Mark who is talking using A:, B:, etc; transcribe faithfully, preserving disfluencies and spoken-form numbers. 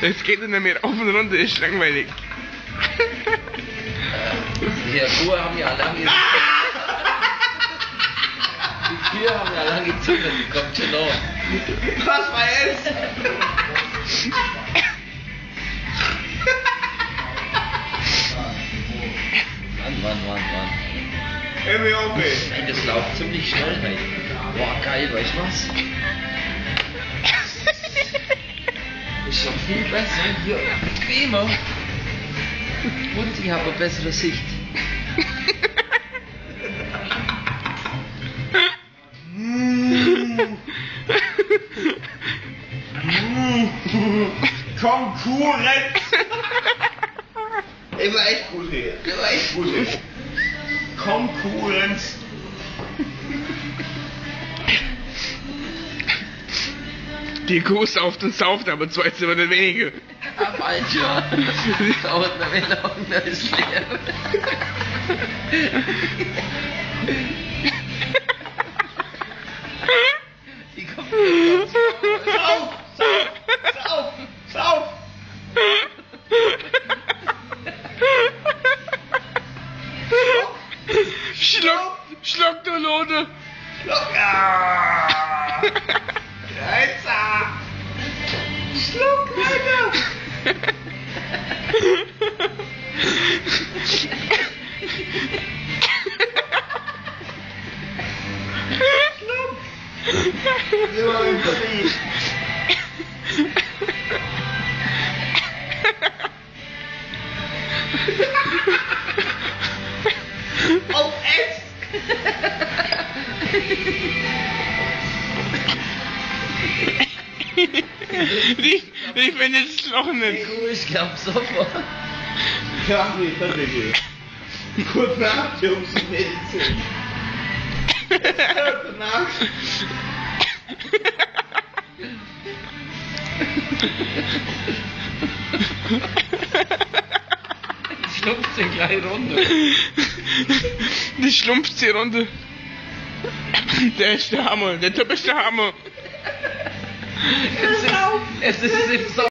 A: Es geht nicht mehr auf und runter, ist langweilig.
B: Die Kühe haben ja lange... Die Kühe haben ja lange Zunge, die kommt schon noch.
C: Was war jetzt?
B: Mann, Mann, Mann, Mann.
C: M W O P.
B: Nein, das läuft ziemlich schnell heute. Boah, geil, weißt du was? Ist schon viel besser, hier bequemer. Und ich habe eine bessere Sicht.
C: Konkurrenz! Der war echt gut hier. Der war echt gut hier. Konkurrenz.
A: Die Kuh sauft und sauft, aber zwei Zimmer nicht wenige.
B: Am Alter. Dauert mir wieder und da ist leer. Die kommt jetzt
C: Sauf! Sauf! Sauf! Sauf!
A: Schluck! Schluck, du Lode!
C: Schluck! Ja! Jetzt! Schluck, Alter! Schluck! Immer im Krieg! Auf S!
A: Ich, ich finde das noch
B: Die
A: nicht.
B: Kuh ist, glaub sofort.
C: Ja, nee, das ist nicht. Kurz nach Medizin. Kurz nach.
B: Schlumpft sie gleich runter.
A: Die schlumpft sie runter. Der ist der Hammer. Der Typ ist der Hammer.
B: Es ist, es ist im Sommer.